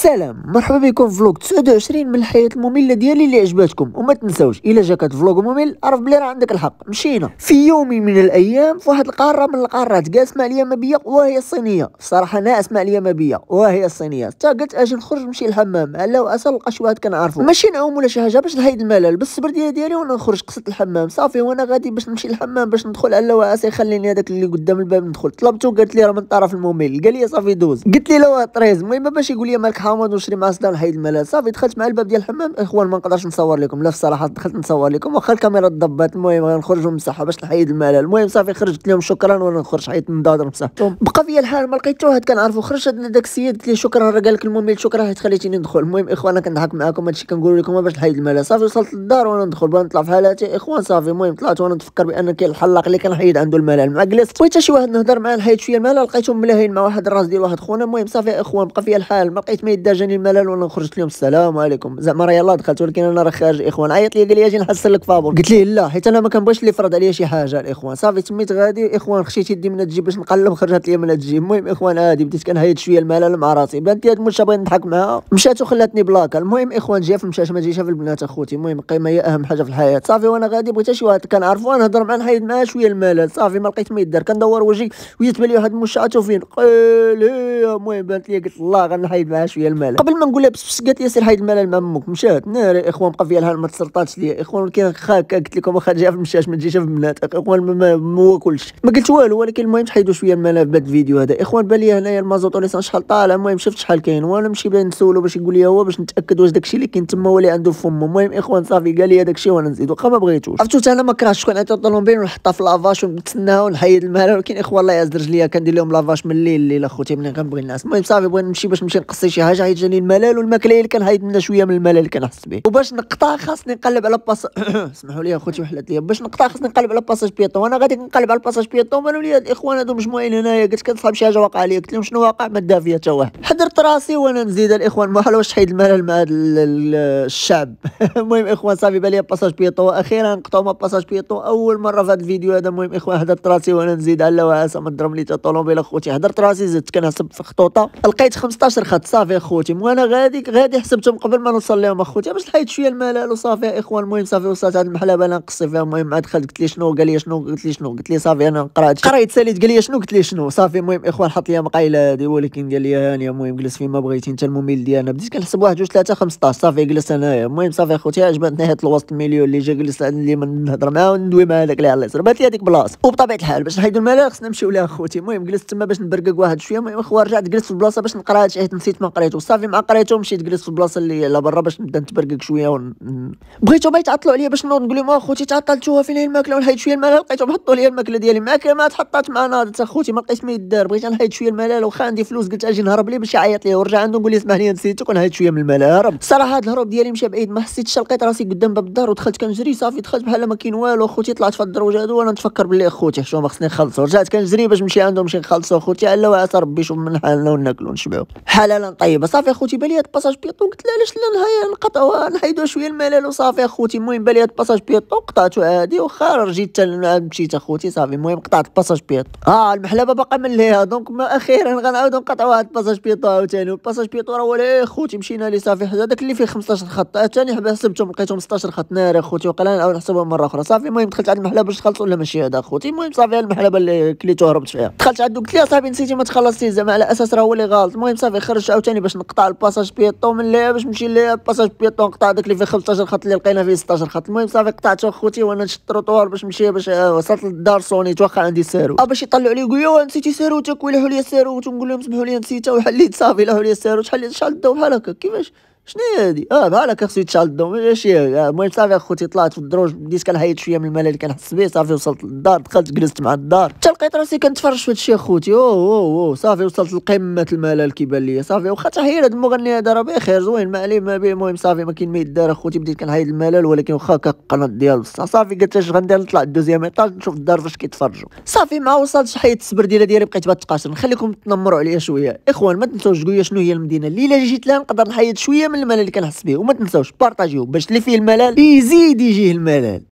سلام، مرحبا بكم في فلوق 29 من الحياة المملة ديالي اللي عجبتكم. وما تنساوش الا جاك هاد فلوق ممل عرف بلي راه عندك الحق. مشينا في يوم من الايام في واحد القارة من القارات كاع اسمها اليمامية وهي الصينية. الصراحة انا اسمها اليمامية وهي الصينية. تا قلت اجي نخرج نمشي للحمام على واسا نلقى شي واحد كنعرفو ماشي نعوم ولا شي حاجة باش نحيد الملل بالصبر ديالي وانا نخرج قصة الحمام. صافي وانا غادي باش نمشي للحمام باش ندخل على واسا يخليني هذاك اللي قدام الباب ندخل. طلبته قالت لي راه من طرف الممل. قال لي صافي دوز. قلت لي لا طريز. المهم باش يقول لي مالك حامض ونشري مع صداع نحيد الملل. صافي دخلت مع الباب ديال الحمام. اخوان ما نقدرش نصور لكم لا الصراحه. دخلت نصور لكم واخا الكاميرا ضبات. المهم غنخرج ونمسحها باش نحيد الملل. المهم صافي خرجت لهم شكرا وانا نخرج حيت النضاضر مسحتهم. بقى فيا الحال ما لقيت حتى واحد كنعرفو. خرجت داك السيد قلت ليه شكرا راه قال لك الممل شكرا حيت خليتيني ندخل. المهم اخوان انا كنضحك معاكم هادشي كنقول لكم باش نحيد الملل. صافي وصلت للدار وانا ندخل بغيت نطلع في حالاتي اخوان. صافي المهم طلعت وانا نتفكر بان كاين الحلاق اللي كنحيد عنده الملل. مع جلست بغيت شي واحد نهضر معاه نحيد شويه الملل لقيتهم ملاهين مع واحد الراس ديال واحد خونا. المهم صافي اخوان بقى فيا الحال ما لقيت ما يدا جاني الملل وانا خرجت لهم السلام عليكم زعما راه يلاه دخلت ولكن انا راه خارج. اخوان عيط لي قال لي اجي نحسن لك فابور. قلت ليه لا حيت انا ما كنبغيش اللي يفرض عليا شي حاجه. الاخوان صافي تميت غادي اخوان خشيت يدي من تجي باش نقلب خرجت لي من تجي. المهم اخوان عادي بديت كنهيد شويه الملل مع راسي. بانت لي هاد المشا بغيت نضحك معاها مشات وخلاتني بلاكا. المهم اخوان جا في المشاش ما تجيش في البنات اخوتي. المهم القيمه هي اهم حاجه في الحياه. صافي وانا غادي بغيت شي واحد كنعرفو نهضر معاه نحيد معاه شويه الملل. صافي ما لقيت ما يدار كندور وجهي ويتبان لي واحد المشا عرفتو فين قال. المهم بانت لي قلت الله غنحيد معاه شويه الملل قبل ما نقول لها بس قالت لي سير حيد الملل مع امك. مشات ناري اخوان بقى فيها الحال ما تسرطاتش ليا اخوان. ولكن خاك قلت لكم واخا جا في المشاش ما تجيش في البنات اخوان ما واكلش ما قلت والو. ولكن المهم تحيدوا شويه الملل بهذا الفيديو هذا اخوان. بان لي هنايا المازوط وليسان شحال طالع. المهم شفت شحال كاين وانا نمشي بلا نسولو باش يقول لي هو باش نتاكد واش داكشي اللي كاين تما هو اللي عنده في فمه. المهم اخوان صافي قال لي داكشي وانا نزيد واخا ما بغيتوش. عرفتو حتى انا ما كرهتش شكون عطيو الطوموبيل ونحطها في لافاش ونتسناها ونحيد الملل. ولكن اخوان الله يعز رجليا كندير لهم لافاش من الليل اخوتي ملي كنبغي الناس. المهم صافي بغيت نمشي باش نمشي نقصي شي حاجه حيت جاني الملل والماكله اللي كنحيد منها شويه من الملل اللي كنحس به. وباش نقطع خاصني نقلب على باس اسمحوا لي اخوتي وحلات لي. باش نقطع خاصني نقلب على باساج بيطون. وانا غادي نقلب على الباساج بيطون بانوا لي هاد الاخوان هادو مجموعين هنايا. قلت كنصحاب شي حاجه واقعه ليا. قلت لهم شنو واقع ما دا فيا حتى واحد. حضرت راسي وانا نزيد الاخوان ما حلوش تحيد الملل مع هاد الشعب. المهم اخوان صافي بالي باساج بيطون اخيرا نقطعوا مع باساج بيطون اول مره في هاد الفيديو هذا. المهم اخوان حضرت راسي وانا نزيد على واسا ما ضرب لي حتى طوموبيل اخوتي. حضرت راسي زدت كنحسب في خطوطه لقيت 15 خط. صافي اخوتي وانا غادي حسبتهم قبل ما نوصل لهم اخوتي باش نحيد شويه الملل وصافي اخوان. المهم صافي وصلت هاد المحلبه انا نقصي فيها. المهم عاد دخلت قلت لي شنو قال لي شنو قلت لي شنو قلت لي صافي انا قريت ساليت قال لي شنو قلت لي شنو. صافي المهم اخوان حط لي مقايله هادي ولكن قال لي هانيه. المهم جلس فين ما بغيتي انت المميل ديالنا. بديت كنحسب 1 2 3 15. صافي جلست انايا. المهم صافي اخوتي عجبتني هاد الوسط المليون اللي جا جلس اللي نهضر معاه وندوي مع هذاك اللي على اليسار. بات لي هذيك بلاصه وبطبيعه الحال باش نحيدوا الملل خصنا نمشيو ليها اخوتي. المهم جلست تما باش نبرقق واحد شويه. المهم اخوان رجعت جلست في البلاصه باش نقرا هادشي حيت نسيت ما قريتو. صافي مع قريتو مشيت جلست في البلاصه اللي على برا باش نبدا نتبرقق شويه بغيتو ما يتعطلوا عليا باش نوض نقول لهم اخوتي تعطلتوها فين هي الماكله ونحيد شويه الملل. لقيتهم حطوا لي الماكله ديالي الماكله ما تحطات مع ناضت اخوتي ما لقيت ما يدار. بغيت نحيد شويه الملل وخا عندي فلوس قلت اجي نهرب ليه باش يعيط لي ورجع عنده نقول لي اسمح لي نسيتك ونحيد شويه من الملل. هرب الصراحه هذا الهروب ديالي مشى بعيد ما حسيتش. لقيت راسي قدام باب الدار ودخلت كنجري. صافي دخلت بحال ما كاين والو اخوتي. طلعت في الدروج هادو وانا نتفكر باللي اخوتي حشومه خصني نخلصوا. رجعت كنجري باش نمشي عندهم نمشي نخلصوا اخوتي على وعسى ربي يشوف من حالنا وناكلوا ونشبعوا حلالا طيبه. صافي اخوتي بالي هاد باساج بيطون قلت لا علاش لا نهاية نقطعوها نحيدوا شويه الملل وصافي اخوتي. المهم بالي هاد باساج بيطون قطعته عادي وخا رجيت مشيت اخوتي. صافي المهم قطعت باساج بيطون. المحلبه باقا من ليها دونك ما اخيرا غنعاودوا نقطعوا هاد باساج بيطون عاوتاني. والباساج بيطون راه ولا اخوتي مشينا لي صافي هذاك اللي فيه 15 خط عاوتاني حسبتهم لقيتهم 16 خط ناري اخوتي. وقيلا نعاود نحسبهم مره اخرى. صافي المهم دخلت على المحلبه باش نخلصوا ولا ماشي هذا اخوتي. المهم صافي المحلبه اللي كليتو هربت فيها. دخلت عندو قلت ليه صاحبي نسيتي ما تخلصتيش زعما على اساس راه هو اللي غلط. المهم صافي خرجت عاوتاني باش نقطع الباساج بيطون من ليها باش نمشي ليها الباساج بيطون نقطع داك اللي فيه 15 خط اللي لقينا فيه 16 خط. المهم صافي قطعته اخوتي وانا نشد التروطوار باش نمشي باش وصلت للدار صونيت واخا عندي سارو باش يطلعوا لي يقولوا لي نسيتي ساروتك ويلحوا لي ساروت ونقول لهم سمحوا لي نسيتها وحليت. صافي لاحوا لي ساروت حليت شحال الضو بحال هكا كيفاش شنو هي هادي بحال هكا خصو يتشعل الضو ماشي. المهم صافي اخوتي طلعت في الدروج بديت كنحيد شويه من الملل اللي كنحس به. صافي وصلت للدار دخلت جلست مع الدار حتى لقيت راسي كنتفرج في هادشي اخوتي. اوه صافي وصلت لقمه الملل كيبان لي. صافي واخا تحيه هاد المغني هذا راه بخير زوين ما عليه ما به. المهم صافي ما كاين ما يدار اخوتي بديت كنحيد الملل ولكن واخا القناه ديال صافي قلت اش غندير نطلع الدوزيام ايطاج نشوف الدار فاش كيتفرجوا. صافي ما وصلتش حيت السبرديله ديالي بقيت بتقاشر. نخليكم تنمروا عليا شويه اخوان. ما تنساوش تقولوا شنو هي المدينه اللي جيت لها نقدر نحيد شويه من الملل اللي كنحس به. وما تنساوش بارطاجيو باش اللي فيه الملل يزيد يجيه الملل.